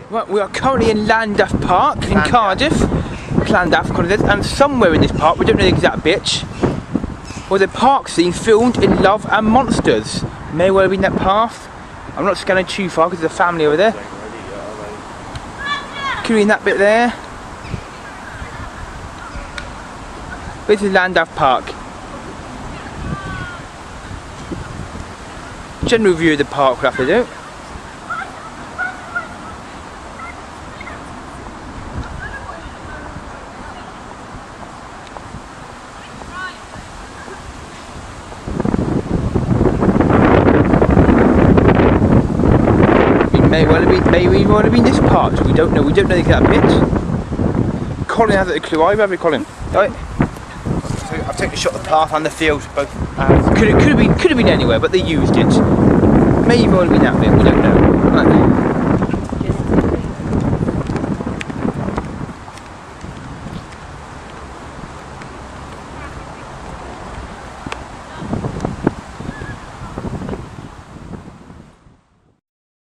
Right, we are currently in Llandaff Park in Cardiff. Llandaff, and somewhere in this park, we don't know the exact bit, was a park scene filmed in Love and Monsters. May well have been that path. I'm not scanning too far because there's a family over there. Could be in that bit there. This is Llandaff Park. General view of the park we'll have to do. May well have been this part, we don't know the exact bit. Colin has it a clue, either, have you, Colin? Right. I've taken a shot of the path and the field both. Could have been anywhere, but they used it. May well have been that bit, we don't know. Right.